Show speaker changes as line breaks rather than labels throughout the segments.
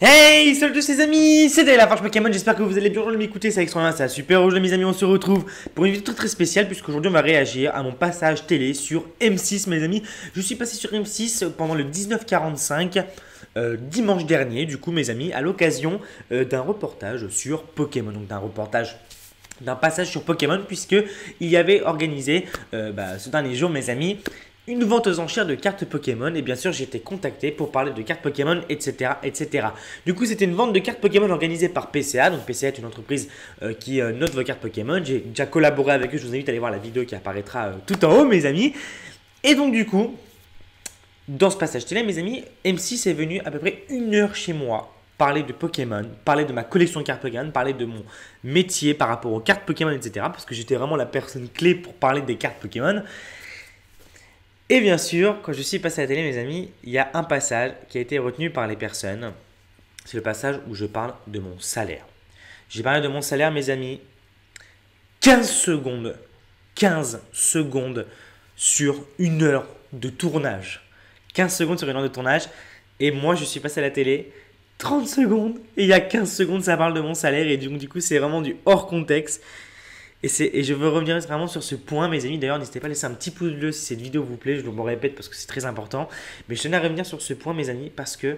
Hey, salut tous les amis, c'était la Forge Pokémon, j'espère que vous allez bien aujourd'hui m'écouter, c'est extraordinaire, c'est super. Aujourd'hui mes amis, on se retrouve pour une vidéo très spéciale puisqu'aujourd'hui on va réagir à mon passage télé sur M6 mes amis. Je suis passé sur M6 pendant le 19h45 dimanche dernier, du coup mes amis, à l'occasion d'un reportage sur Pokémon, donc d'un passage sur Pokémon puisque il y avait organisé ce dernier jour mes amis une vente aux enchères de cartes Pokémon et bien sûr j'ai été contacté pour parler de cartes Pokémon etc. etc. Du coup c'était une vente de cartes Pokémon organisée par PCA, donc PCA est une entreprise qui note vos cartes Pokémon, j'ai déjà collaboré avec eux, je vous invite à aller voir la vidéo qui apparaîtra tout en haut mes amis. Et donc du coup, dans ce passage télé mes amis, M6 est venu à peu près 1 heure chez moi parler de Pokémon, parler de ma collection de cartes Pokémon, parler de mon métier par rapport aux cartes Pokémon etc. parce que j'étais vraiment la personne clé pour parler des cartes Pokémon. Et bien sûr, quand je suis passé à la télé, mes amis, il y a un passage qui a été retenu par les personnes. C'est le passage où je parle de mon salaire. J'ai parlé de mon salaire, mes amis, 15 secondes. 15 secondes sur 1 heure de tournage. 15 secondes sur 1 heure de tournage. Et moi, je suis passé à la télé, 30 secondes. Et il y a 15 secondes, ça parle de mon salaire. Et du coup, c'est vraiment du hors contexte. Et je veux revenir vraiment sur ce point, mes amis. D'ailleurs, n'hésitez pas à laisser un petit pouce bleu si cette vidéo vous plaît. Je me répète parce que c'est très important. Mais je tenais à revenir sur ce point, mes amis, parce que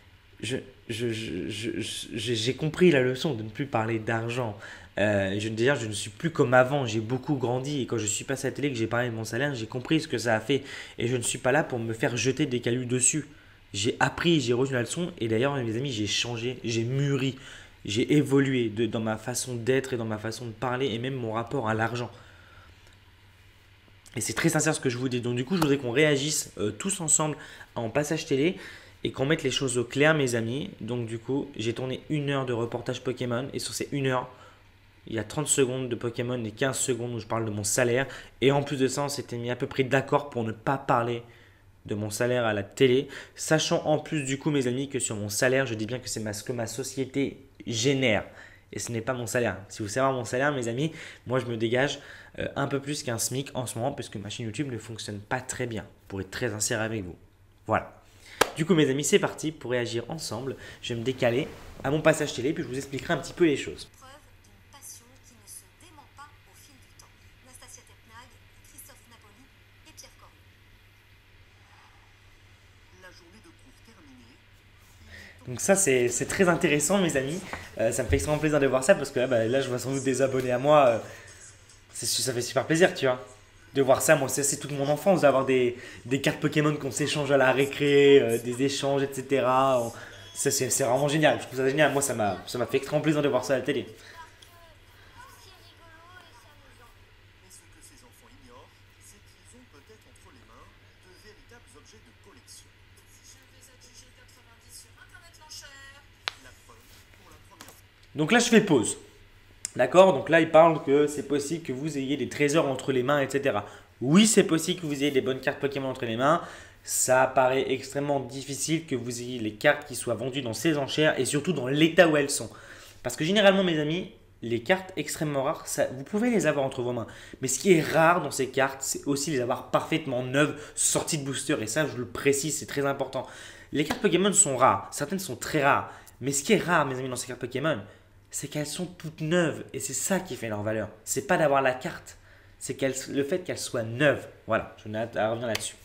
j'ai compris la leçon de ne plus parler d'argent. Déjà, je ne suis plus comme avant. J'ai beaucoup grandi. Et quand je suis passé à la télé, que j'ai parlé de mon salaire, j'ai compris ce que ça a fait. Et je ne suis pas là pour me faire jeter des cailloux dessus. J'ai appris, j'ai retenu la leçon. Et d'ailleurs, mes amis, j'ai changé, j'ai mûri. J'ai évolué dans ma façon d'être et dans ma façon de parler et même mon rapport à l'argent. Et c'est très sincère ce que je vous dis. Donc du coup, je voudrais qu'on réagisse tous ensemble en passage télé et qu'on mette les choses au clair, mes amis. Donc du coup, j'ai tourné 1 heure de reportage Pokémon et sur ces 1 heure, il y a 30 secondes de Pokémon et 15 secondes où je parle de mon salaire. Et en plus de ça, on s'était mis à peu près d'accord pour ne pas parler de mon salaire à la télé, sachant en plus du coup mes amis que sur mon salaire, je dis bien que c'est ce que ma société génère et ce n'est pas mon salaire. Si vous savez mon salaire mes amis, moi je me dégage un peu plus qu'un SMIC en ce moment parce que ma chaîne YouTube ne fonctionne pas très bien, pour être très sincère avec vous. Voilà. Du coup mes amis, c'est parti pour réagir ensemble. Je vais me décaler à mon passage télé puis je vous expliquerai un petit peu les choses. Donc ça c'est très intéressant mes amis, ça me fait extrêmement plaisir de voir ça parce que là je vois sans doute des abonnés à moi, ça fait super plaisir tu vois, de voir ça. Moi c'est toute mon enfance d'avoir des cartes Pokémon qu'on s'échange à la récré, des échanges etc. C'est vraiment génial, je trouve ça génial, moi ça m'a fait extrêmement plaisir de voir ça à la télé. Donc là je fais pause. D'accord? Donc là, il parle que c'est possible que vous ayez des trésors entre les mains, etc. Oui, c'est possible que vous ayez des bonnes cartes Pokémon entre les mains. Ça paraît extrêmement difficile que vous ayez les cartes qui soient vendues dans ces enchères et surtout dans l'état où elles sont. Parce que généralement, mes amis, les cartes extrêmement rares, vous pouvez les avoir entre vos mains. Mais ce qui est rare dans ces cartes, c'est aussi les avoir parfaitement neuves, sorties de booster. Et ça, je le précise, c'est très important. Les cartes Pokémon sont rares. Certaines sont très rares. Mais ce qui est rare, mes amis, dans ces cartes Pokémon, c'est qu'elles sont toutes neuves et c'est ça qui fait leur valeur. C'est pas d'avoir la carte, c'est le fait qu'elle soit neuve. Voilà, je n'ai hâte à revenir là-dessus.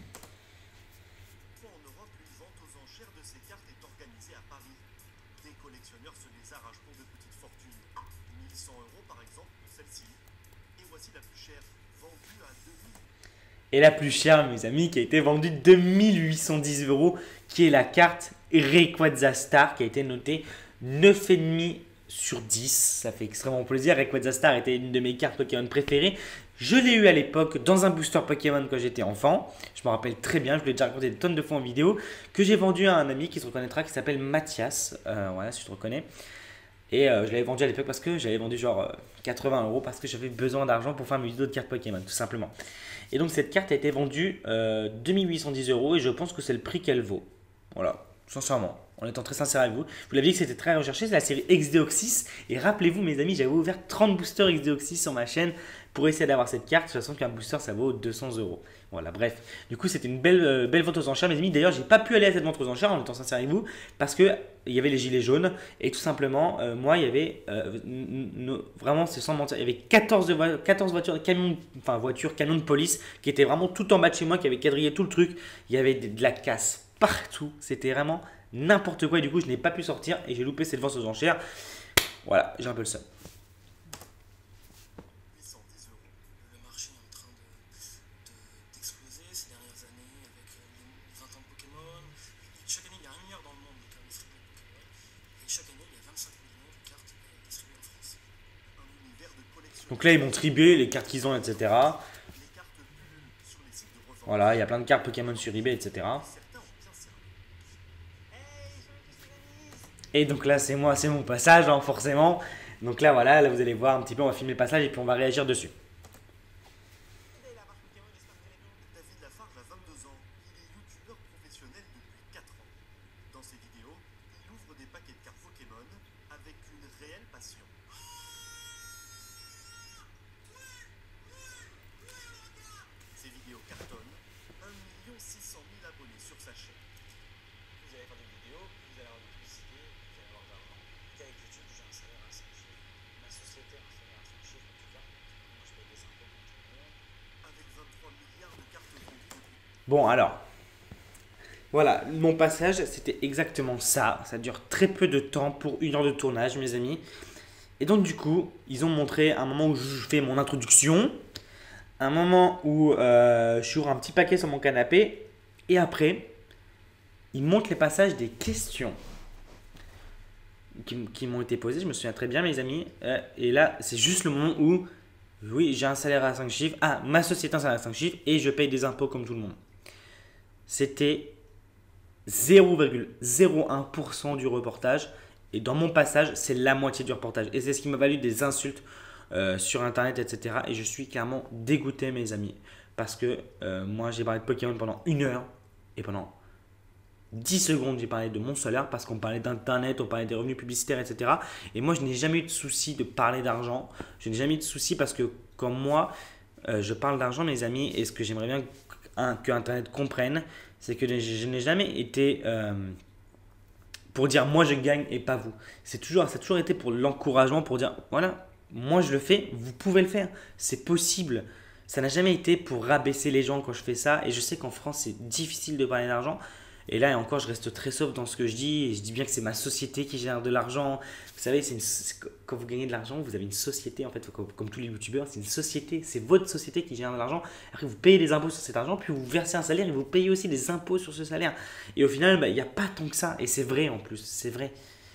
En Europe, une vente aux enchères de ces cartes est organisée à Paris. Des collectionneurs se les arrachent pour de petites fortunes. 1100 € par exemple pour celle-ci. Et voici la plus chère, vendue à 2000.
Et la plus chère, mes amis, qui a été vendue 2810 €, qui est la carte Rayquaza Star, qui a été notée 9,5 sur 10, ça fait extrêmement plaisir. Rayquaza Star était une de mes cartes Pokémon préférées. Je l'ai eu à l'époque dans un booster Pokémon quand j'étais enfant. Je me rappelle très bien, je l'ai déjà raconté des tonnes de fois en vidéo. Que j'ai vendu à un ami qui se reconnaîtra, qui s'appelle Mathias. Voilà, si tu te reconnais. Et je l'avais vendu à l'époque parce que j'avais vendu genre 80 € parce que j'avais besoin d'argent pour faire mes vidéos de cartes Pokémon, tout simplement. Et donc cette carte a été vendue 2810 € et je pense que c'est le prix qu'elle vaut. Voilà, sincèrement. En étant très sincère avec vous. Je vous l'avais dit que c'était très recherché, c'est la série XDeoxys. Et rappelez-vous, mes amis, j'avais ouvert 30 boosters XDeoxys sur ma chaîne pour essayer d'avoir cette carte. De toute façon, qu'un booster, ça vaut 200 euros. Voilà, bref. Du coup, c'était une belle vente aux enchères, mes amis. D'ailleurs, j'ai pas pu aller à cette vente aux enchères en étant sincère avec vous parce que il y avait les gilets jaunes. Et tout simplement, moi, il y avait vraiment, c'est sans mentir, il y avait 14 voitures, camions de police qui étaient vraiment tout en bas de chez moi, qui avaient quadrillé tout le truc. Il y avait de la casse partout. C'était vraiment n'importe quoi. Et du coup, je n'ai pas pu sortir et j'ai loupé cette vente aux enchères. Voilà, j'ai un peu le seum.
810 euros.
Le marché est en train d'exploser ces dernières années avec les 20 ans de Pokémon. Chaque année, il y a 1 milliard dans le monde de cartes distribuées Pokémon. Et chaque année, il y a 25 millions de cartes distribuées en France.
Un univers de collection.
Donc là, ils m'ont tribé les cartes qu'ils ont, etc.
Les cartes pullulent sur les sites de revente.
Voilà, il y a plein de cartes Pokémon sur eBay, etc.
Certains ont bien servi.
Et donc là, c'est moi, c'est mon passage, hein, forcément. Donc là, voilà, là, vous allez voir un petit peu, on va filmer le passage et puis on va réagir dessus.
David Lafarge a 22 ans. Il est youtubeur professionnel depuis 4 ans. Dans ses vidéos, il ouvre des paquets de cartes Pokémon avec une réelle passion. Ses vidéos cartonnent. 1 600 000 abonnés sur sa chaîne.
Vous allez faire des vidéos, vous allez avoir de la publicité, vous allez avoir de l'argent. Qu'avec YouTube, j'ai un salaire à 5 chiffres. Ma société a un salaire à 5 chiffres, en tout cas. Moi, je paye des impôts comme tout le monde.
Avec 23 milliards de cartes vendues depuis.
Bon, alors, voilà, mon passage, c'était exactement ça. Ça dure très peu de temps pour 1 heure de tournage, mes amis. Et donc, du coup, ils ont montré un moment où je fais mon introduction, un moment où je suis un petit paquet sur mon canapé, et après, ils montrent les passages des questions qui m'ont été posées. Je me souviens très bien, mes amis. Et là, c'est juste le moment où, oui, j'ai un salaire à 5 chiffres. Ah, ma société a un salaire à 5 chiffres et je paye des impôts comme tout le monde. C'était 0,01% du reportage. Et dans mon passage, c'est la moitié du reportage. Et c'est ce qui m'a valu des insultes sur Internet, etc. Et je suis clairement dégoûté, mes amis. Parce que moi, j'ai parlé de Pokémon pendant 1 heure. Et pendant 10 secondes, j'ai parlé de mon salaire parce qu'on parlait d'Internet, on parlait des revenus publicitaires, etc. Et moi, je n'ai jamais eu de souci de parler d'argent. Je n'ai jamais eu de souci parce que comme moi, je parle d'argent, mes amis. Et ce que j'aimerais bien que Internet comprenne, c'est que je n'ai jamais été pour dire moi je gagne et pas vous. Ça a toujours été pour l'encouragement, pour dire voilà, moi je le fais, vous pouvez le faire, c'est possible. Ça n'a jamais été pour rabaisser les gens quand je fais ça. Et je sais qu'en France, c'est difficile de parler d'argent. Et là, et encore, je reste très sobre dans ce que je dis. Et je dis bien que c'est ma société qui génère de l'argent. Vous savez, quand vous gagnez de l'argent, vous avez une société, en fait, comme tous les youtubeurs, c'est une société. C'est votre société qui génère de l'argent. Après, vous payez des impôts sur cet argent, puis vous versez un salaire et vous payez aussi des impôts sur ce salaire. Et au final, il n'y a pas tant que ça. Et c'est vrai en plus, c'est vrai.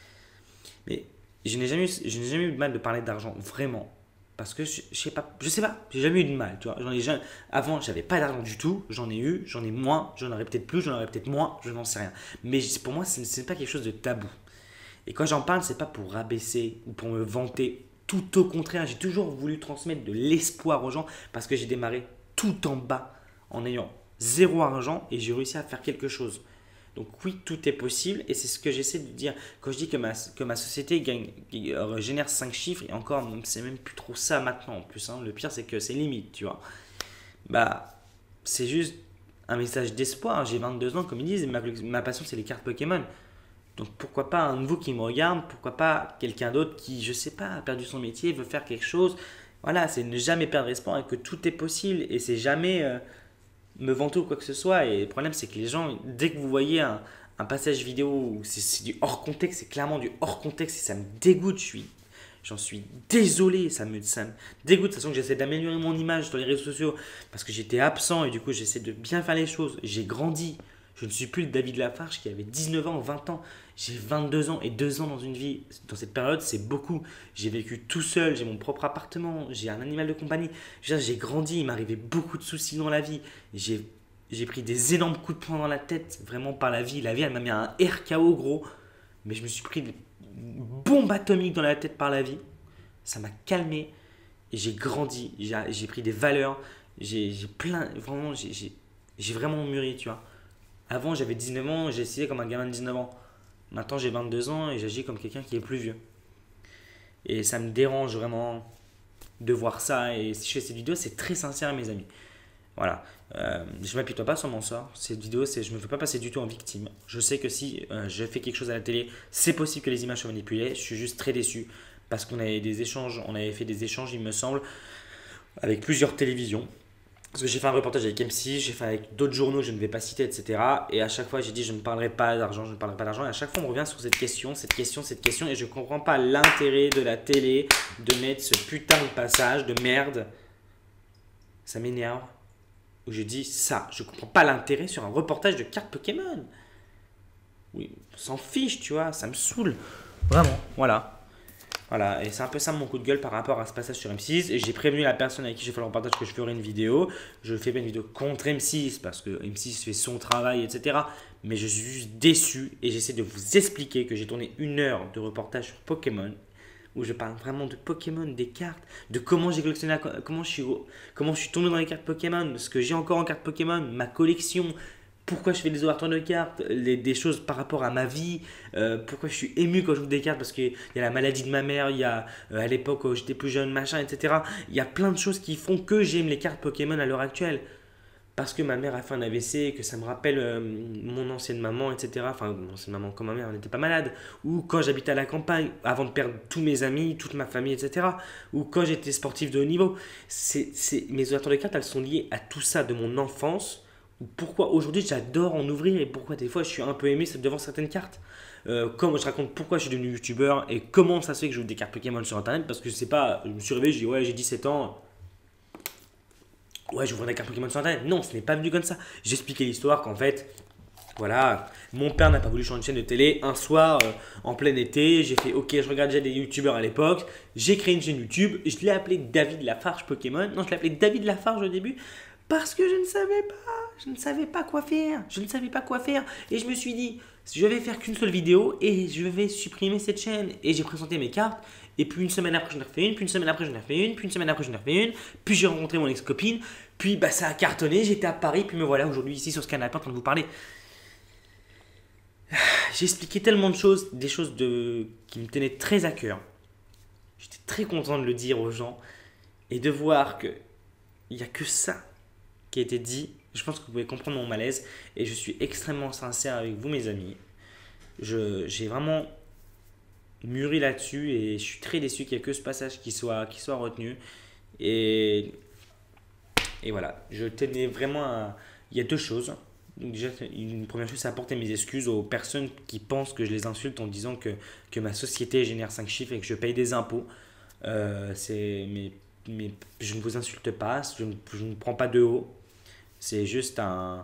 Mais je n'ai jamais eu de mal de parler d'argent, vraiment. Parce que je sais pas, j'ai jamais eu de mal, tu vois. Avant, j'avais pas d'argent du tout, j'en ai eu, j'en ai moins, j'en aurais peut-être plus, j'en aurais peut-être moins, je n'en sais rien. Mais pour moi, ce n'est pas quelque chose de tabou. Et quand j'en parle, c'est pas pour rabaisser ou pour me vanter. Tout au contraire, j'ai toujours voulu transmettre de l'espoir aux gens parce que j'ai démarré tout en bas en ayant 0 argent et j'ai réussi à faire quelque chose. Donc oui, tout est possible et c'est ce que j'essaie de dire. Quand je dis que ma société génère 5 chiffres, et encore, c'est même plus trop ça maintenant en plus. Hein. Le pire, c'est que c'est limite, tu vois. Bah, c'est juste un message d'espoir. J'ai 22 ans, comme ils disent, et ma passion, c'est les cartes Pokémon. Donc pourquoi pas un de vous qui me regarde, pourquoi pas quelqu'un d'autre qui, je sais pas, a perdu son métier, veut faire quelque chose. Voilà, c'est ne jamais perdre espoir et que tout est possible et c'est jamais me vanter ou quoi que ce soit. Et le problème, c'est que les gens, dès que vous voyez un passage vidéo où c'est du hors contexte, c'est clairement du hors contexte et ça me dégoûte. J'en suis désolé, ça me dégoûte. De toute façon, que j'essaie d'améliorer mon image sur les réseaux sociaux parce que j'étais absent et du coup, j'essaie de bien faire les choses. J'ai grandi. Je ne suis plus le David Lafarge qui avait 19 ans, 20 ans. J'ai 22 ans et 2 ans dans une vie. Dans cette période, c'est beaucoup. J'ai vécu tout seul, j'ai mon propre appartement, j'ai un animal de compagnie. J'ai grandi, il m'arrivait beaucoup de soucis dans la vie. J'ai pris des énormes coups de poing dans la tête, vraiment par la vie. La vie, elle m'a mis un RKO gros. Mais je me suis pris une bombe atomique dans la tête par la vie. Ça m'a calmé et j'ai grandi. J'ai pris des valeurs. Vraiment, j'ai vraiment mûri, tu vois. Avant, j'avais 19 ans, j'ai essayé comme un gamin de 19 ans. Maintenant, j'ai 22 ans et j'agis comme quelqu'un qui est plus vieux. Et ça me dérange vraiment de voir ça. Et si je fais cette vidéo, c'est très sincère, mes amis. Voilà. Je m'apitoie pas sur mon sort. Cette vidéo, je me fais pas passer du tout en victime. Je sais que si je fais quelque chose à la télé, c'est possible que les images soient manipulées. Je suis juste très déçu parce qu'on avait des échanges, on avait fait des échanges, il me semble, avec plusieurs télévisions. Parce que j'ai fait un reportage avec M6, j'ai fait avec d'autres journaux que je ne vais pas citer, etc. Et à chaque fois, j'ai dit je ne parlerai pas d'argent, je ne parlerai pas d'argent. Et à chaque fois, on revient sur cette question. Et je ne comprends pas l'intérêt de la télé de mettre ce putain de passage de merde. Ça m'énerve. Où je dis ça, je ne comprends pas l'intérêt sur un reportage de cartes Pokémon. Oui, on s'en fiche, tu vois, ça me saoule. Vraiment, voilà. Voilà, et c'est un peu ça mon coup de gueule par rapport à ce passage sur M6. Et j'ai prévenu la personne avec qui j'ai fait le reportage que je ferai une vidéo. Je ne fais pas une vidéo contre M6 parce que M6 fait son travail, etc. Mais je suis juste déçu et j'essaie de vous expliquer que j'ai tourné 1 heure de reportage sur Pokémon où je parle vraiment de Pokémon, des cartes, de comment j'ai collectionné, comment je suis tombé dans les cartes Pokémon, ce que j'ai encore en cartes Pokémon, ma collection. Pourquoi je fais des ouvertures de cartes, des choses par rapport à ma vie, pourquoi je suis ému quand je joue des cartes parce qu'il y a la maladie de ma mère, il y a à l'époque où j'étais plus jeune, machin, etc. Il y a plein de choses qui font que j'aime les cartes Pokémon à l'heure actuelle. Parce que ma mère a fait un AVC, que ça me rappelle mon ancienne maman, etc. Enfin, mon ancienne maman comme ma mère, elle n'était pas malade. Ou quand j'habitais à la campagne, avant de perdre tous mes amis, toute ma famille, etc. Ou quand j'étais sportif de haut niveau. Mes ouvertures de cartes, elles sont liées à tout ça de mon enfance. Pourquoi aujourd'hui j'adore en ouvrir et pourquoi des fois je suis un peu aimé devant certaines cartes. Comme je raconte pourquoi je suis devenu youtubeur et comment ça se fait que je joue des cartes Pokémon sur internet. Parce que je sais pas, je me suis réveillé, je dis ouais, j'ai 17 ans. Ouais, j'ouvre des cartes Pokémon sur internet. Non, ce n'est pas venu comme ça. J'expliquais l'histoire qu'en fait, voilà, mon père n'a pas voulu changer de chaîne de télé. Un soir, en plein été, j'ai fait ok, je regarde déjà des youtubeurs à l'époque. J'ai créé une chaîne YouTube. Je l'ai appelée David Lafarge Pokémon. Non, je l'ai appelée David Lafarge au début. Parce que je ne savais pas quoi faire. Et je me suis dit, je vais faire qu'une seule vidéo et je vais supprimer cette chaîne. Et j'ai présenté mes cartes. Et puis une semaine après, j'en ai refait une. Puis une semaine après, j'en ai refait une. Puis une semaine après, j'en ai refait une. Puis j'ai rencontré mon ex-copine. Puis bah, ça a cartonné. J'étais à Paris. Puis me voilà aujourd'hui ici sur ce canapé en train de vous parler. J'ai expliqué tellement de choses, des choses qui me tenaient très à cœur. J'étais très content de le dire aux gens. Et de voir qu'il n'y a que ça qui a été dit. Je pense que vous pouvez comprendre mon malaise et je suis extrêmement sincère avec vous, mes amis. J'ai vraiment mûri là-dessus et je suis très déçu qu'il n'y ait que ce passage qui soit retenu. Et voilà, je tenais vraiment à... Il y a deux choses. Donc déjà, une première chose, c'est apporter mes excuses aux personnes qui pensent que je les insulte en disant que ma société génère 5 chiffres et que je paye des impôts. Mais je ne vous insulte pas, je ne prends pas de haut. C'est juste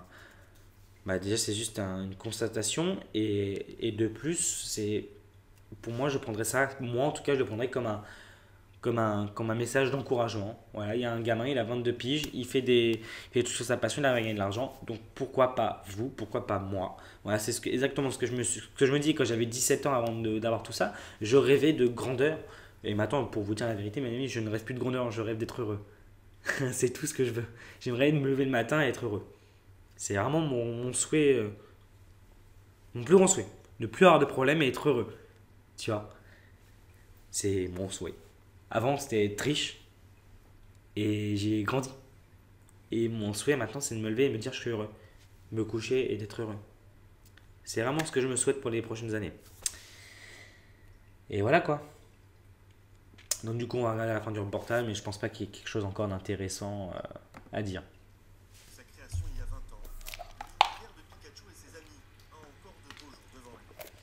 une constatation et de plus, pour moi, je prendrais ça, moi en tout cas, je le prendrais comme un message d'encouragement. Voilà, il y a un gamin, il a 22 piges, il fait tout sur sa passion, il a gagné de l'argent, donc pourquoi pas vous, pourquoi pas moi. Voilà, c'est exactement ce que je me dis quand j'avais 17 ans avant d'avoir tout ça, je rêvais de grandeur. Et maintenant, pour vous dire la vérité, mes amis, je ne rêve plus de grandeur, je rêve d'être heureux. C'est tout ce que je veux. J'aimerais me lever le matin et être heureux. C'est vraiment mon souhait, mon plus grand souhait. Ne plus avoir de problème et être heureux. Tu vois, c'est mon souhait. Avant, c'était être riche et j'ai grandi. Et mon souhait maintenant, c'est de me lever et me dire je suis heureux. Me coucher et d'être heureux. C'est vraiment ce que je me souhaite pour les prochaines années. Et voilà quoi. Donc du coup, on va regarder à la fin du reportage, mais je pense pas qu'il y ait quelque chose encore d'intéressant à dire.
Sa création il y a 20 ans. Fier de Pikachu et ses amis. A encore de beaux jours devant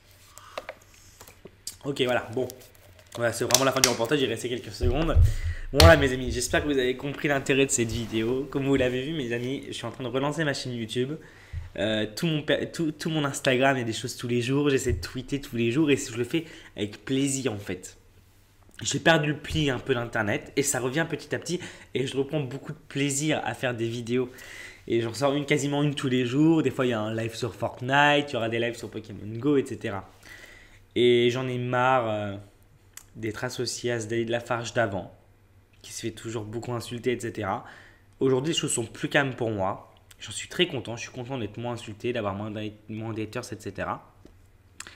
lui.
Ok, voilà, bon. Voilà, c'est vraiment la fin du reportage, il restait quelques secondes. Bon, voilà mes amis, j'espère que vous avez compris l'intérêt de cette vidéo. Comme vous l'avez vu mes amis, je suis en train de relancer ma chaîne YouTube. Tout mon Instagram, il y a des choses tous les jours, j'essaie de tweeter tous les jours et je le fais avec plaisir en fait. J'ai perdu le pli un peu d'internet et ça revient petit à petit et je reprends beaucoup de plaisir à faire des vidéos. Et j'en sors quasiment une tous les jours. Des fois il y a un live sur Fortnite, il y aura des lives sur Pokémon Go, etc. Et j'en ai marre d'être associé à ce David Lafarge d'avant, qui se fait toujours beaucoup insulter, etc. Aujourd'hui les choses sont plus calmes pour moi. J'en suis très content, je suis content d'être moins insulté, d'avoir moins d'haters, etc.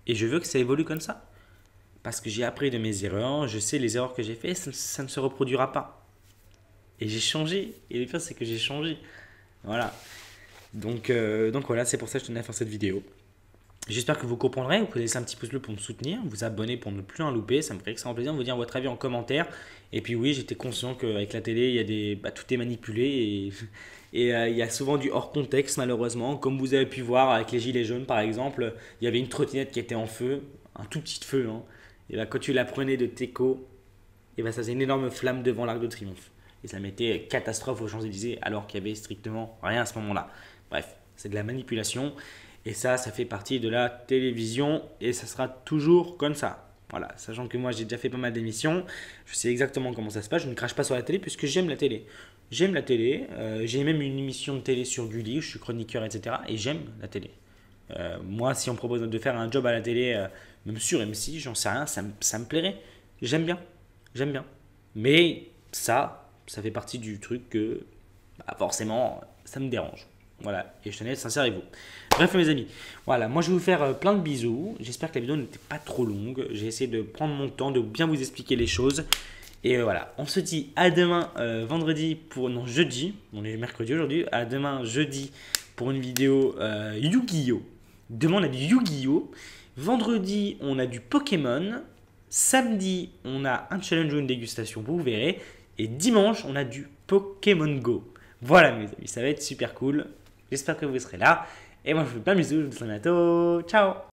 Et je veux que ça évolue comme ça. Parce que j'ai appris de mes erreurs, je sais les erreurs que j'ai faites, ça ne se reproduira pas. Et j'ai changé. Et le pire, c'est que j'ai changé. Voilà. Donc voilà, c'est pour ça que je tenais à faire cette vidéo. J'espère que vous comprendrez. Vous pouvez laisser un petit pouce bleu pour me soutenir, vous abonner pour ne plus en louper. Ça me ferait extrêmement plaisir de vous dire votre avis en commentaire. Et puis oui, j'étais conscient qu'avec la télé, il y a tout est manipulé et il y a souvent du hors contexte malheureusement. Comme vous avez pu voir avec les gilets jaunes par exemple, il y avait une trottinette qui était en feu, un tout petit feu. Hein. Et quand tu la prenais de Teco, et ça faisait une énorme flamme devant l'Arc de Triomphe. Et ça mettait catastrophe aux Champs-Élysées alors qu'il y avait strictement rien à ce moment-là. Bref, c'est de la manipulation. Et ça fait partie de la télévision et ça sera toujours comme ça. Voilà, sachant que moi j'ai déjà fait pas mal d'émissions, je sais exactement comment ça se passe. Je ne crache pas sur la télé puisque j'aime la télé. J'aime la télé, j'ai même une émission de télé sur Gulli où je suis chroniqueur, etc. Et j'aime la télé. Moi, si on me propose de faire un job à la télé, même sur M6, j'en sais rien, ça me plairait. J'aime bien, j'aime bien. Mais ça fait partie du truc que forcément ça me dérange. Voilà, et je tenais à être sincère avec vous. Bref mes amis, voilà, moi je vais vous faire plein de bisous. J'espère que la vidéo n'était pas trop longue. J'ai essayé de prendre mon temps, de bien vous expliquer les choses. Et voilà, on se dit à demain jeudi, on est mercredi aujourd'hui, à demain jeudi pour une vidéo Yu-Gi-Oh! Demain on a du Yu-Gi-Oh! Vendredi on a du Pokémon. Samedi on a un challenge ou une dégustation, vous verrez. Et dimanche on a du Pokémon Go. Voilà mes amis, ça va être super cool. J'espère que vous serez là. Et moi je vous fais plein de bisous, je vous dis à bientôt. Ciao!